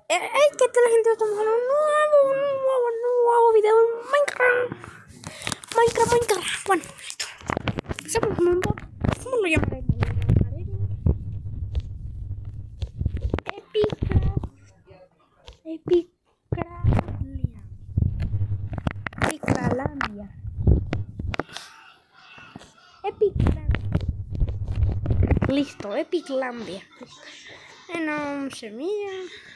Hey, ¿qué tal, gente? Estamos en un nuevo video en Minecraft. Bueno, listo. Empezamos con un bot. ¿Cómo lo llamaremos? Epiclandia. Listo, Epiclandia. No, semilla.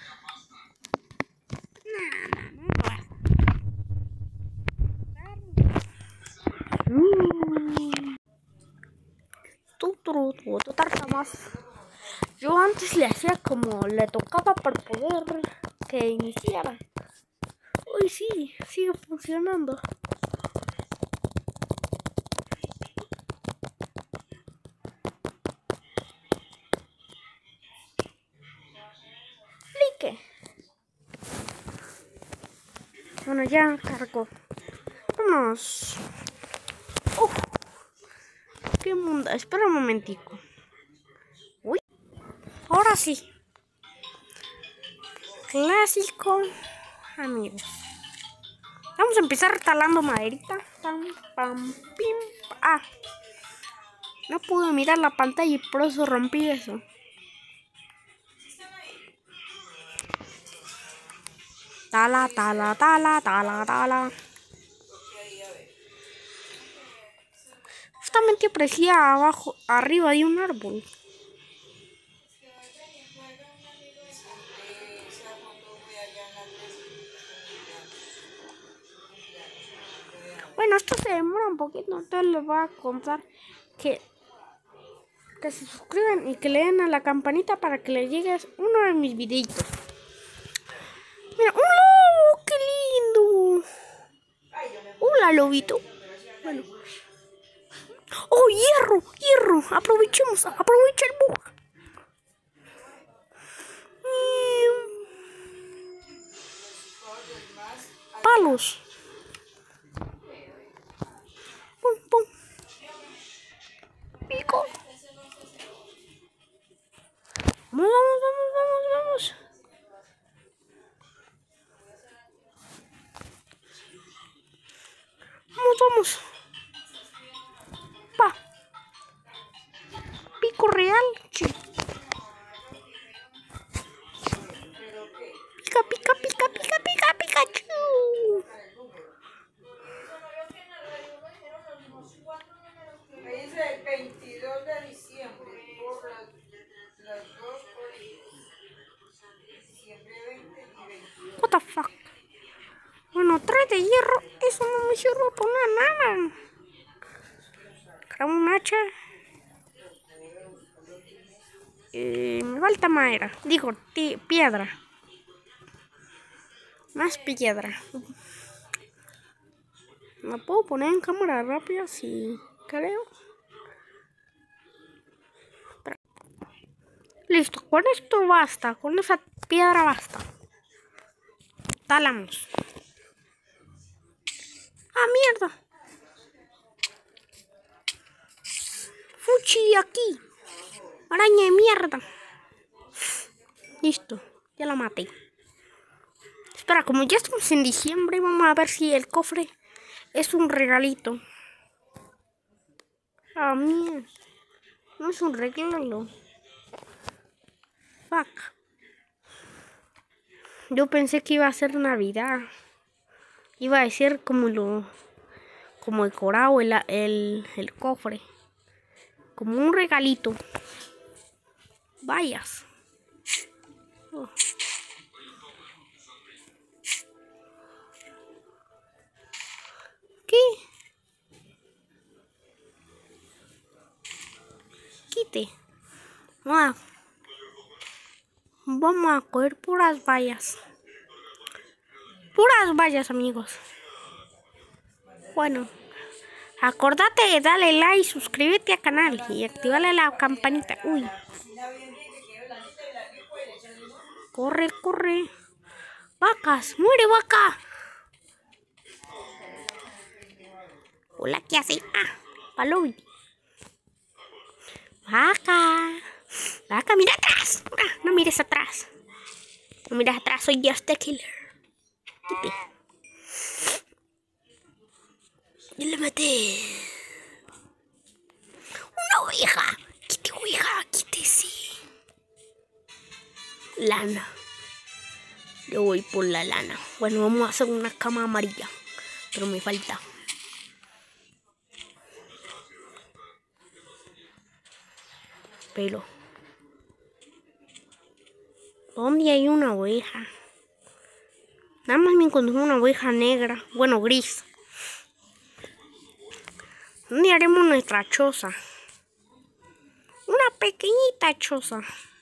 Tú tartamas. Yo antes le hacía como le tocaba para poder que iniciara. Uy, sí, sigue funcionando. Like. Bueno, ya cargó. Vamos. Qué mundo. Espera un momentico. Uy. Ahora sí. Clásico, amigos. Vamos a empezar talando maderita. Pam, pam, pim. Ah. No pude mirar la pantalla y por eso rompí eso. Tala. Justamente aparecía abajo, arriba de un árbol. Bueno, esto se demora un poquito, entonces les voy a contar que se suscriban y que le den a la campanita para que les llegue uno de mis videitos. Mira, ¡un lobo! ¡Qué lindo! ¡Hola, lobito! Bueno. ¡Oh, hierro! Aprovecha el bug. Palos. Pum. Pico. Vamos. Vamos. Pa. Pico real. Sí. Pica, Pikachu. Dice el 22 de diciembre por las 2 de diciembre 20 y 22. What the fuck. Bueno, 3 de hierro. Eso no me sirve para nada. Creo un hacha. Me falta madera. Digo, piedra. Más piedra. ¿La puedo poner en cámara rápida? Sí, creo. Listo, con esto basta. Con esa piedra basta. Talamos. ¡Ah, mierda! ¡Fuchi aquí! ¡Araña de mierda! Listo, ya la maté. Espera, como ya estamos en diciembre, vamos a ver si el cofre es un regalito. Ah, mierda. No es un regalo. Fuck. Yo pensé que iba a ser Navidad. Iba a decir como decorado el cofre. Como un regalito. Vayas. Oh. ¿Qué? Quite. Vamos a coger puras vallas. Puras vallas, amigos. Bueno, acordate de darle like, suscríbete al canal y activarle la campanita. Uy. Corre. Vacas, muere vaca. Hola, ¿qué hace? Ah, palobi. Vaca, mira atrás. No mires atrás. Mira atrás, soy Just the Killer. Yo le maté. Una oveja. Quite oveja, quítese. Lana. Yo voy por la lana. Bueno, vamos a hacer una cama amarilla. Pero me falta. Pelo. ¿Dónde hay una oveja? Nada más me encontré una oveja negra. Bueno, gris. ¿Dónde haremos nuestra choza? Una pequeñita choza.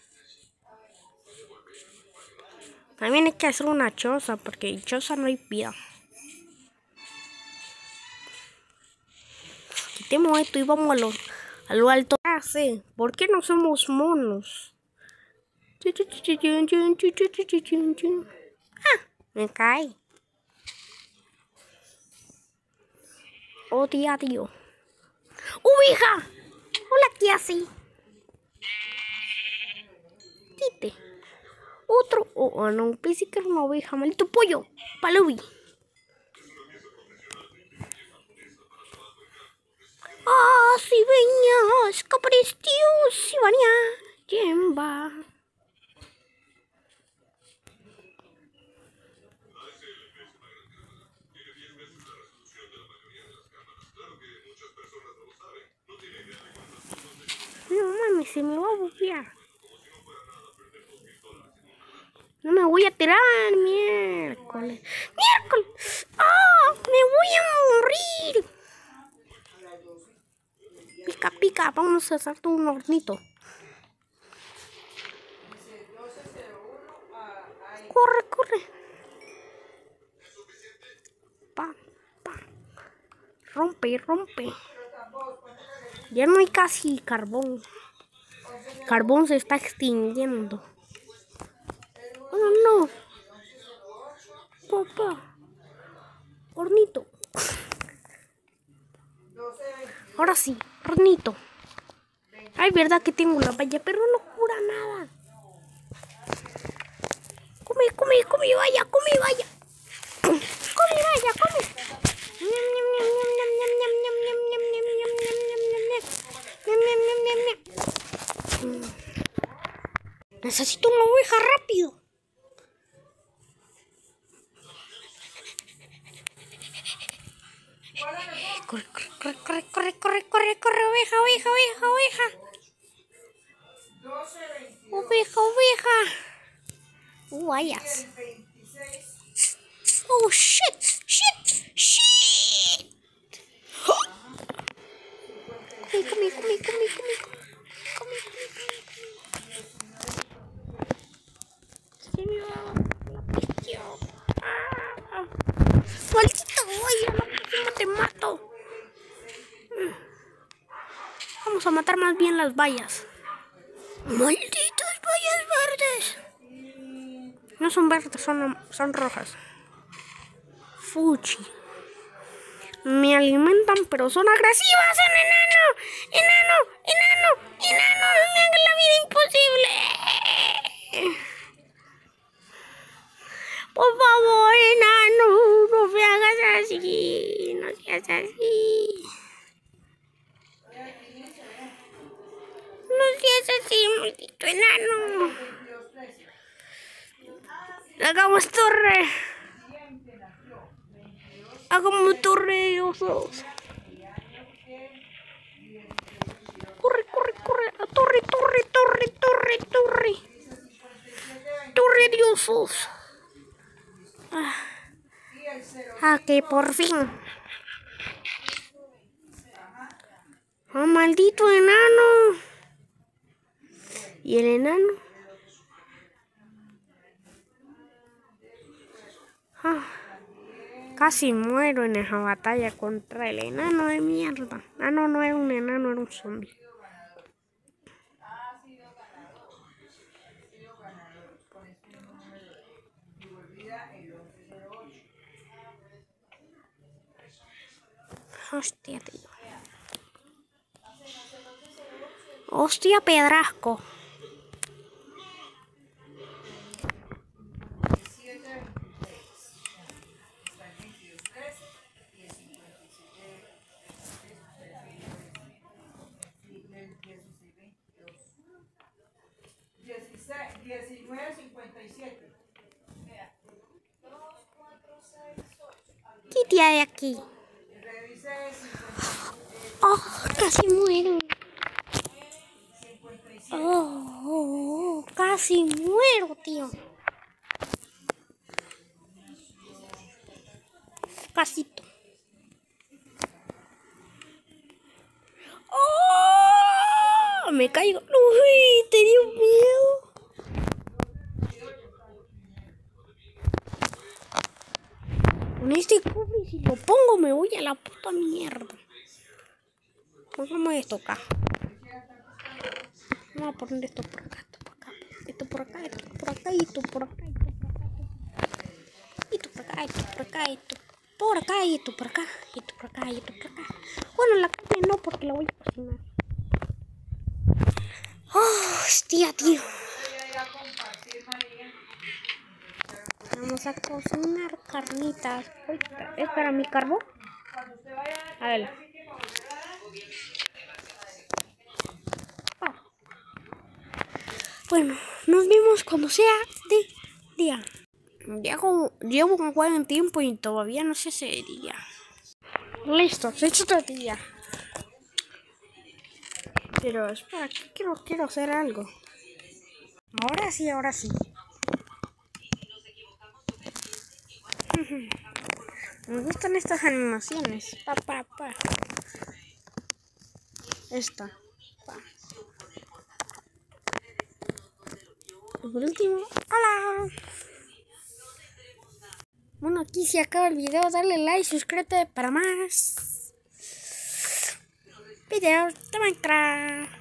También hay que hacer una choza, porque en choza no hay vida. Quitemos esto y vamos a lo alto. Ah, sí. ¿Por qué no somos monos? Ah, me cae. Oh, tía, tío. ¡Oveja! Hola, ¿qué hace? Quite. Otro. Oh, no, pensé que era una oveja. Maldito pollo. Palubi. Ah, si venías, que precios, Ivania. Yemba. No mames, se me va a buguear. No me voy a tirar, miércoles. ¡Miércoles! ¡Ah! ¡Me voy a morir! Pica, pica, vamos a hacer todo un hornito. Corre, corre. Pa, pa. Rompe, rompe. Ya no hay casi carbón. Carbón se está extinguiendo. Oh, no. Papá. Hornito. Ahora sí, hornito. Ay, verdad que tengo la valla, pero no cura nada. Come, come, come valla, come valla. Come valla, come. Necesito una oveja rápido. Corre, corre, corre, corre, corre, corre, corre, oveja, oveja, oveja, oveja. Oveja, oveja. Vayas. Oh, shit, shit, shit. Oh. Come, come, come, come, come, come, se me va la presión. Ah. Maldito, oye, la próxima te mato. Vamos a matar más bien las vallas. Malditas vallas verdes. No son verdes, son rojas. Fuchi. Me alimentan, pero son agresivas. Son enano, enano, enano, enano. Me hagan la vida imposible. Por favor, enano, no me hagas así. No seas así. No seas así, maldito enano. Hagamos torre. Hagamos torre de osos. Corre, corre, corre. Torre, torre, torre, torre, torre. Torre de osos. Ah, que por fin. Oh, maldito enano. ¿Y el enano? Ah, casi muero en esa batalla contra el enano de mierda. Ah, no, no era un enano, era un zombie. Hostia, tío. Hostia, pedrasco. 59.57. Quita de aquí. Revise Oh, casi muero. 57. Oh, casi muero, tío. Casito. Oh, me caigo. Uy, te dio miedo. Con este cubre, si lo pongo, me voy a la puta mierda. Póngame esto acá. Vamos a poner esto por acá, esto por acá, esto por acá, esto por acá, esto por acá, esto por acá, esto por acá, esto por acá, esto por acá, esto por acá. Bueno, la carne no, porque la voy a cocinar. Oh, hostia, tío. Vamos a cocinar carnitas. ¿Es para mi carbón? A ver. Bueno, nos vemos cuando sea de día. Llevo un buen tiempo y todavía no se hace de día. Listo, se ha hecho otro día. Pero espera, quiero hacer algo. Ahora sí, ahora sí. Me gustan estas animaciones. Pa. Esta. Pa. Y por último, ¡hola! Bueno, aquí se acaba el video. Dale like, suscríbete para más videos de Minecraft.